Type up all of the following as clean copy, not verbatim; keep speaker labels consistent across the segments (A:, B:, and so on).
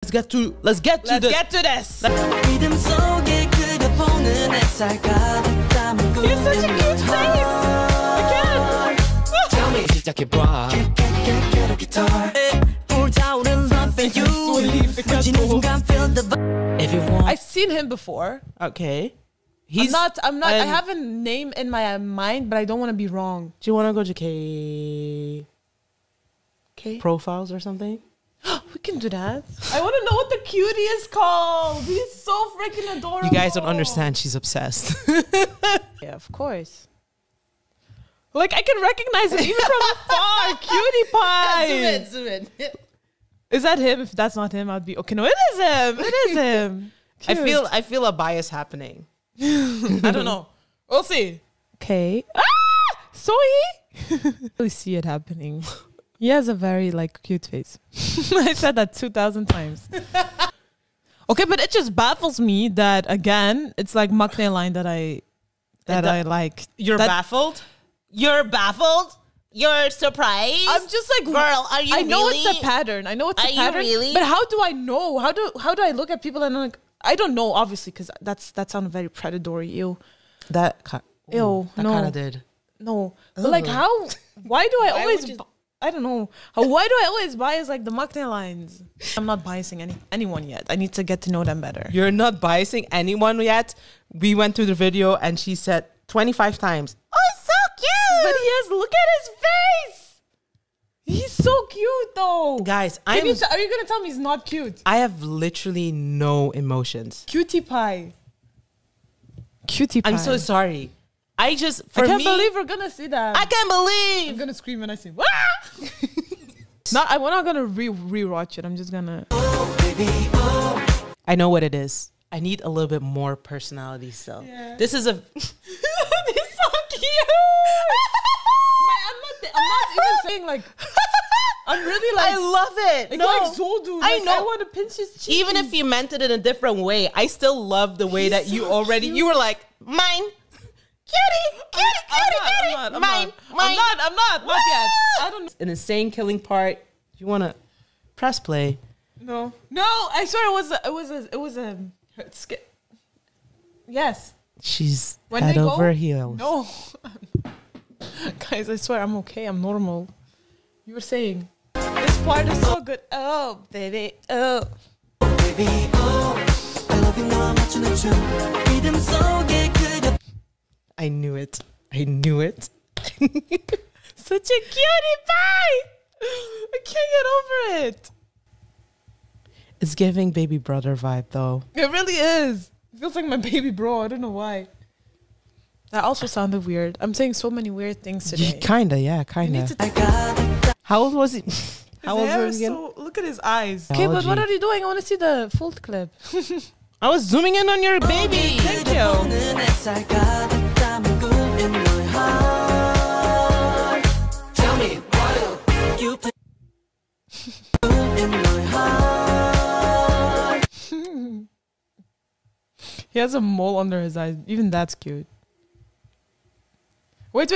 A: let's get to this.
B: He's such a cute face. Again.
C: Tell me
B: I've seen him before.
A: Okay.
B: I'm not. I have a name in my mind, but I don't want to be wrong.
A: Do you want to go to K profiles or something?
B: We can do that. I want to know what the cutie is called. He's so freaking adorable.
A: You guys don't understand. She's obsessed.
B: Yeah, of course. Like, I can recognize him even from afar. Cutie pie.
A: Zoom in.
B: Is that him? If that's not him, I'd be okay. No, it is him. It is him.
A: I feel a bias happening.
B: I don't know. We'll see. Okay. Ah! SOHEE? Really see it happening. He has a very like cute face. I said that 2,000 times. Okay, but it just baffles me that again, it's like maknae line that I like.
A: You're baffled? You're baffled? You're surprised?
B: I'm just like,
A: girl, are you
B: I know
A: really?
B: it's a pattern. I know it's a
A: Are
B: pattern.
A: you really?
B: But how do I know? How do I look at people and I'm like, I don't know, obviously, because that sounded very predatory. Ew.
A: That
B: no.
A: kind of did.
B: No. But like how? Why do I always? I don't know. Why do I always bias like the maknae lines? I'm not biasing anyone yet. I need to get to know them better.
A: You're not biasing anyone yet. We went through the video and she said 25 times, "Oh, it's so cute."
B: But look at his face. He's so cute though.
A: Guys,
B: are you gonna tell me he's not cute?
A: I have literally no emotions.
B: Cutie pie. Cutie pie.
A: I'm so sorry. I can't
B: believe we're gonna see that.
A: I can't believe.
B: I'm gonna scream when I see. Wah! We're not gonna rewatch it. I'm just gonna.
C: Oh, baby, oh.
A: I know what it is. I need a little bit more personality still. Yeah. This is a.
B: He's so cute. I'm not even saying like. I'm really like.
A: I love it.
B: Like so, dude.
A: I know.
B: I want to pinch his cheek.
A: Even if you meant it in a different way, I still love the way that you already. Cute. You were like mine. Cutie.
B: I'm not yet. I don't know.
A: An insane killing part. You want to press play?
B: No. I swear it was a skip. Yes.
A: She's head over heels.
B: No. Guys, I swear I'm okay. I'm normal. You were saying this part is so good. Oh, baby. Oh.
C: Baby, oh. I love you now, watching the truth. Rhythm so good.
A: I knew it.
B: Such a cutie pie. I can't get over it.
A: It's giving baby brother vibe though.
B: It really is. It feels like my baby bro. I don't know why. That also sounded weird. I'm saying so many weird things today.
A: Kinda. How old was he? How old was he again?
B: Look at his eyes. Okay, but what are you doing? I want to see the full clip.
A: I was zooming in on your baby.
B: Thank you.
C: Tell me why you play in my heart.
B: He has a mole under his eyes. Even that's cute. Wait.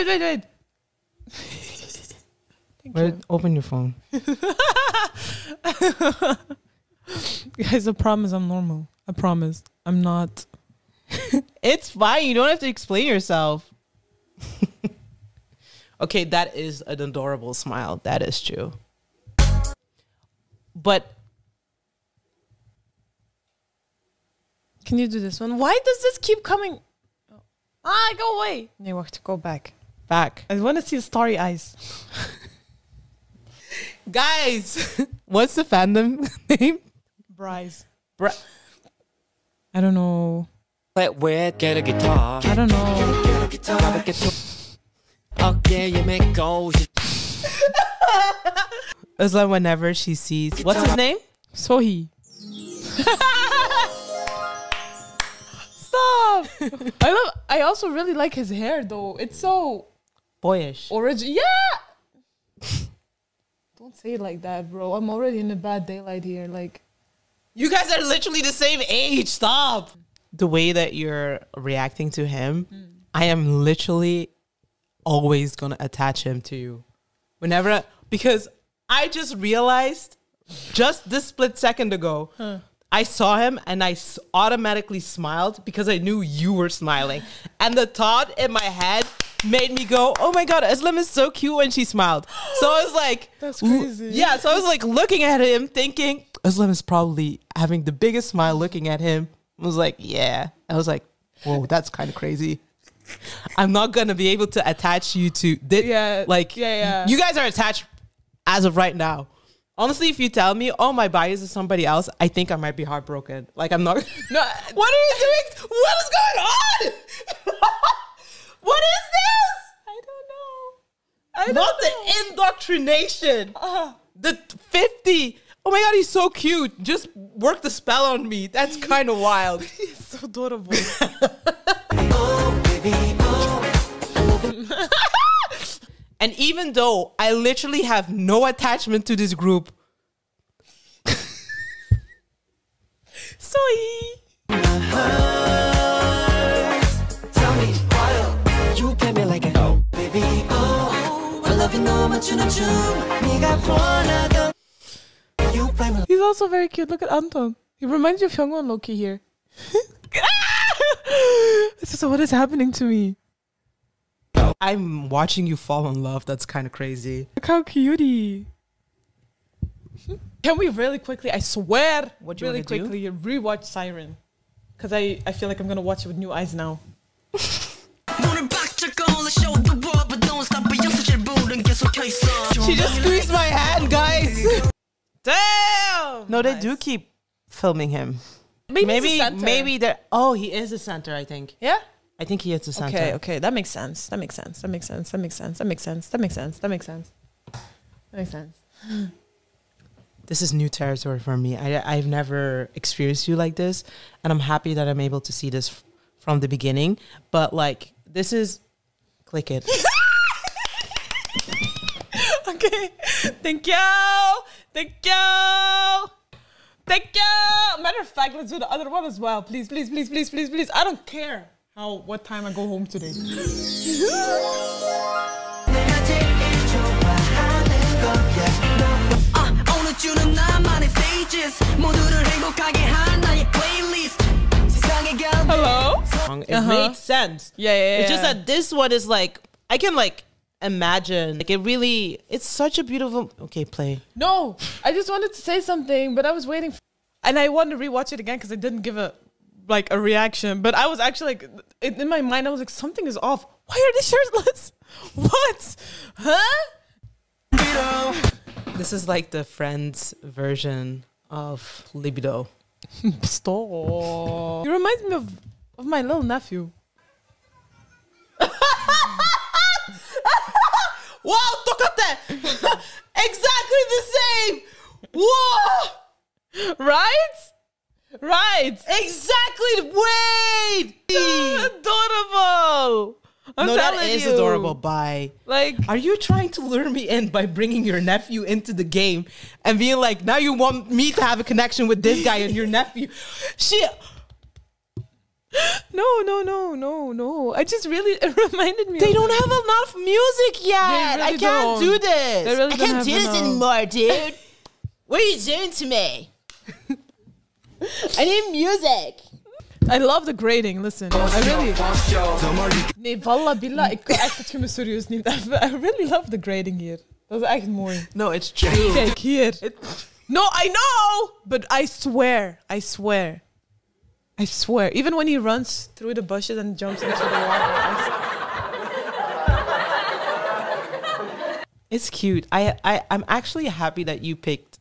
A: Open your phone.
B: Guys, I promise I'm normal. I promise. I'm not.
A: It's fine. You don't have to explain yourself. Okay, that is an adorable smile. That is true. But
B: can you do this one? Why does this keep coming? Go away. No, wait, go back.
A: Back.
B: I want to see starry eyes.
A: Guys, what's the fandom name?
B: RIIZE.
A: I
B: don't know.
C: Get a guitar.
B: I don't know.
C: Get a guitar. Okay, you make goals.
A: Özlem, whenever she sees, what's his name?
B: SOHEE. Stop. I also really like his hair though. It's so
A: boyish.
B: Original. Yeah. Don't say it like that, bro. I'm already in a bad daylight here. Like,
A: you guys are literally the same age. Stop. The way that you're reacting to him, I am literally always gonna attach him to you. Because I just realized just this split second ago, I saw him and I automatically smiled because I knew you were smiling. And the thought in my head made me go, oh my God, Özlem is so cute when she smiled. So I was like,
B: that's crazy.
A: Yeah, so I was like looking at him thinking, Özlem is probably having the biggest smile looking at him. I was like, yeah. I was like, whoa, that's kind of crazy. I'm not going to be able to attach you to this.
B: Yeah.
A: Like, you guys are attached as of right now. Honestly, if you tell me, oh, my bias is somebody else, I think I might be heartbroken. Like, I'm not. No, what are you doing? What is going on? What is this?
B: I don't know.
A: Not the indoctrination. The 50. Oh my God, he's so cute. Just work the spell on me. That's kind of wild.
B: He's so adorable.
C: Oh, baby, oh, I love it.
A: And even though I literally have no attachment to this group,
B: SOHEE.
C: Tell me why you get me like a oh, baby, oh, I love you no much in a tune. 네가 원하던 you play me.
B: He's also very cute. Look at Anton. He reminds me of Hyungwon Loki here. So what is happening to me?
A: I'm watching you fall in love. That's kind of crazy.
B: Look how cutie. Can we really quickly, I swear,
A: What do you
B: really
A: wanna do?
B: quickly rewatch Siren? Because I feel like I'm going to watch it with new eyes now.
A: She just squeezed my hand, guys.
B: Damn!
A: No, they do keep filming him. Maybe they're. Oh, he is the center, I think.
B: Yeah?
A: I think he is the center.
B: Okay, that makes sense. That makes sense.
A: This is new territory for me. I've never experienced you like this, and I'm happy that I'm able to see this from the beginning. But like, this is, click it.
B: Okay. Thank you. Matter of fact, let's do the other one as well. Please. I don't care what time I go home today. Hello?
A: It made sense.
B: Yeah.
A: It's just that this one is like, I can like imagine. Like it's such a beautiful. Okay, play.
B: No, I just wanted to say something, but I was waiting. And I wanted to rewatch it again because I didn't give a reaction. But I was actually like, in my mind, I was like, something is off. Why are they shirtless? What? Huh?
A: This is like the Friends version of Libido.
B: Stop. You remind me of my little nephew.
A: Wow, look at that. Exactly the same. Whoa.
B: Right.
A: Exactly. Wait.
B: Adorable. I'm
A: no, that
B: telling
A: is
B: you.
A: adorable. Bye.
B: Like,
A: are you trying to lure me in by bringing your nephew into the game and being like, now you want me to have a connection with this guy and your nephew?
B: No. I just really, it reminded me.
A: They don't have enough music yet.
B: Really
A: I can't do this.
B: They really
A: I
B: don't
A: can't
B: have
A: do this
B: enough.
A: anymore, dude. What are you doing to me? I need music.
B: I love the grading. Listen, I really. Nee, wallah billah, ik kan echt het me serieus niet. I really love the grading hier. Dat is echt mooi.
A: No, it's true.
B: Kijk hier. No, I know, but I swear. Even when he runs through the bushes and jumps into the water.
A: It's cute. I'm actually happy that you picked.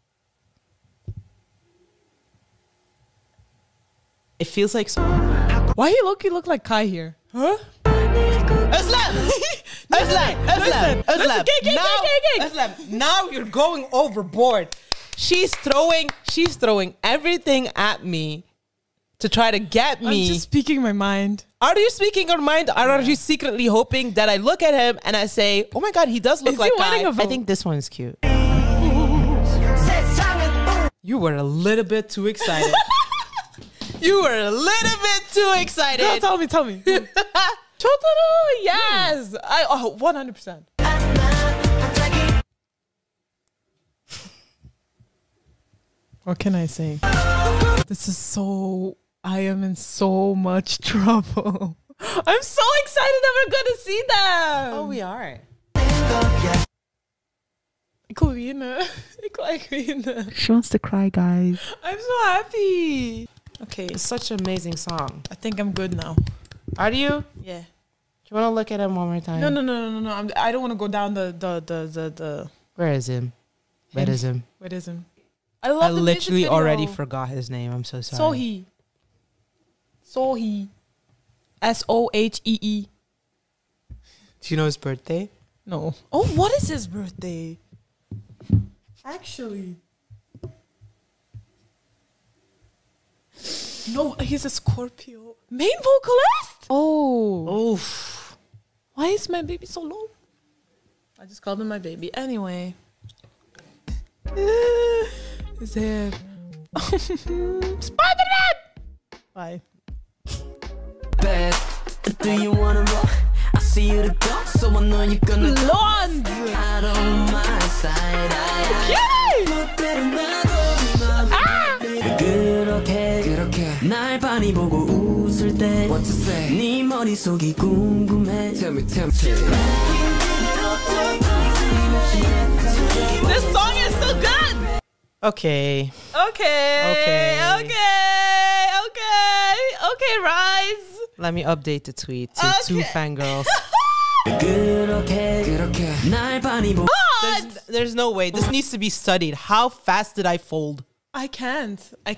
A: It feels like.
B: Why he look like Kai here? Huh?
A: Özlem! Özlem!
B: Listen,
A: Özlem, now you're going overboard. She's throwing everything at me to try to get me.
B: I'm just speaking my mind.
A: Are you speaking your mind, or are you secretly hoping that I look at him and I say, "Oh my God, he does look
B: Is
A: like
B: he wearing
A: Kai"?
B: a vote?
A: I think this one is cute. You were a little bit too excited. You were a little bit too excited.
B: Girl, tell me. Chotaro, yes. 100%. What can I say? This is so... I am in so much trouble. I'm so excited that we're going to see them.
A: Oh, we are.
B: Ik wil winnen. Ik wil echt winnen.
A: She wants to cry, guys.
B: I'm so happy. Okay.
A: It's such an amazing song.
B: I think I'm good now.
A: Are you?
B: Yeah.
A: Do you want to look at him one more time?
B: No. I don't want to go down the
A: Where is him? Where is him?
B: Where is him? I love
A: I
B: the music
A: literally
B: video.
A: already forgot his name. I'm so sorry.
B: SOHEE. SOHEE.
A: Do you know his birthday?
B: No. Oh, what is his birthday? Actually. No, he's a Scorpio. Main vocalist? Oh.
A: Oof.
B: Why is my baby so low? I just called him my baby. Anyway. His hair. Spider-Man! Bye.
C: Bad. Do you wanna roll? I see you to go, so I know you're gonna go.
B: Blonde!
C: Out on my side. 그렇게 날 많이 보고 웃을 때 What to say? 네 머릿속이 궁금해 Tell me
B: This song is so good!
A: Okay.
B: Okay, RIIZE.
A: Let me update the tweet to two fangirls.
C: 그렇게 날 많이 보고
A: There's no way. This needs to be studied. How fast did I fold?
B: I can't.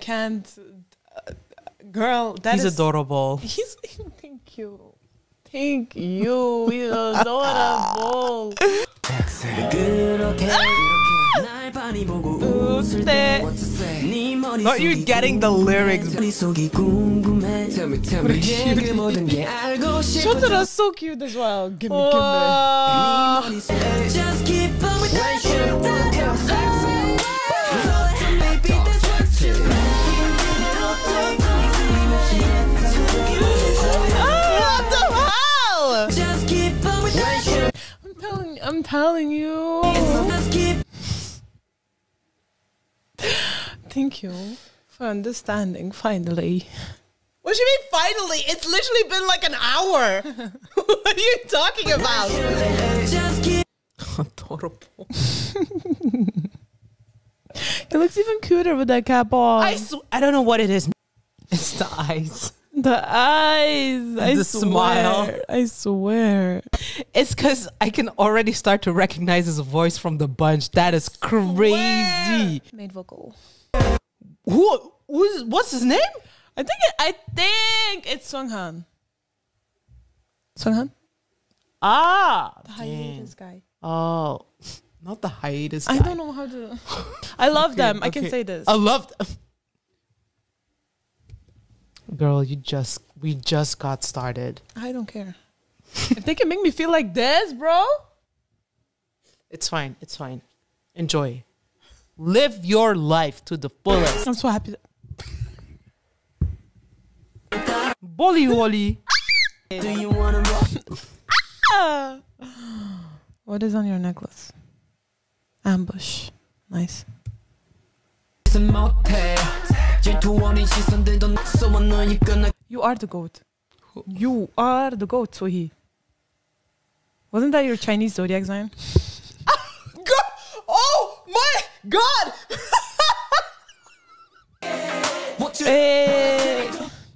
B: Girl, that
A: He's
B: is
A: adorable.
B: He's thank you. Thank you. He's adorable.
C: 그렇게 날 많이 보고 웃을 때 What to say? 네
A: Not
C: 머릿속이
A: you getting the lyrics.
C: 머릿속이 궁금해 Tell me 그 모든 게 알고 싶어
B: Shut up, so cute as well. Give me.
C: Just keep on with that shit Just keep on with that shit
B: I'm telling you. Thank you for understanding, finally.
A: What do you mean finally? It's literally been like an hour. What are you talking about?
C: Just keep
A: Adorable.
B: He looks even cuter with that cap on.
A: I don't know what it is. It's the eyes.
B: The eyes. I
A: The
B: swear.
A: smile.
B: I swear.
A: It's because I can already start to recognize his voice from the bunch. That is crazy.
B: Main vocal.
A: What's his name?
B: I think it's Sunghan. Sunghan?
A: Ah,
B: The hiatus guy.
A: Oh, not the hiatus guy.
B: I don't know how to. I love them. I can say this.
A: I love them. Girl, we just got started.
B: I don't care. If they can make me feel like this, bro.
A: It's fine. It's fine. Enjoy. Live your life to the fullest.
B: I'm so happy.
A: Bolly Wally.
C: Do you wanna roll?
B: What is on your necklace? Ambush. Nice. You are the goat. You are the goat, SOHEE. Wasn't that your Chinese zodiac sign?
A: Oh my God!
B: Hey.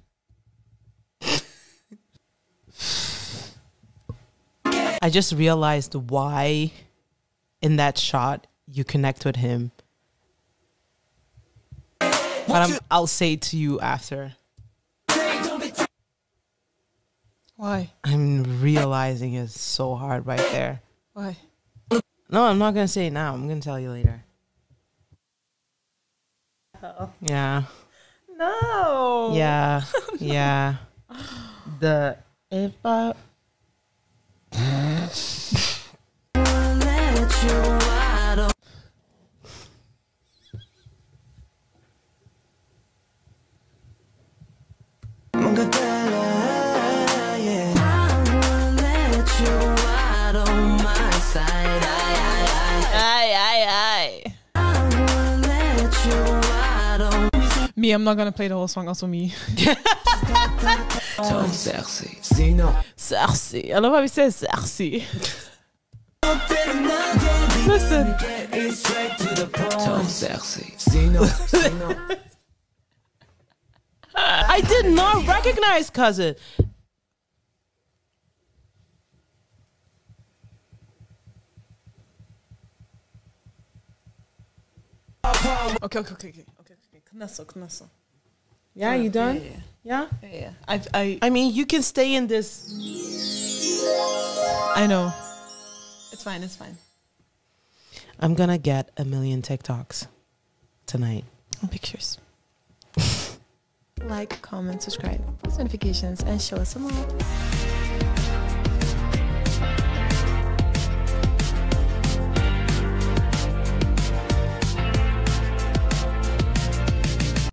A: I just realized why in that shot you connect with him. But I'll say it to you after.
B: Why?
A: I'm realizing it's so hard right there.
B: Why?
A: No, I'm not going to say it now. I'm going to tell you later.
B: Oh.
A: Yeah.
B: No.
A: Yeah. Yeah. If I...
B: me, I'm not gonna play the whole song. Also me.
C: Tom sexy, Zeno.
B: Sexy. I love how he says sexy. Listen.
C: Tom sexy, Zeno.
A: I did not recognize cousin.
B: Okay. Knasso.
A: Yeah, you done?
B: Yeah.
A: I mean, you can stay in this.
B: I know. It's fine.
A: I'm gonna get 1 million TikToks tonight.
B: And pictures. Like, comment, subscribe, post notifications, and show us some love.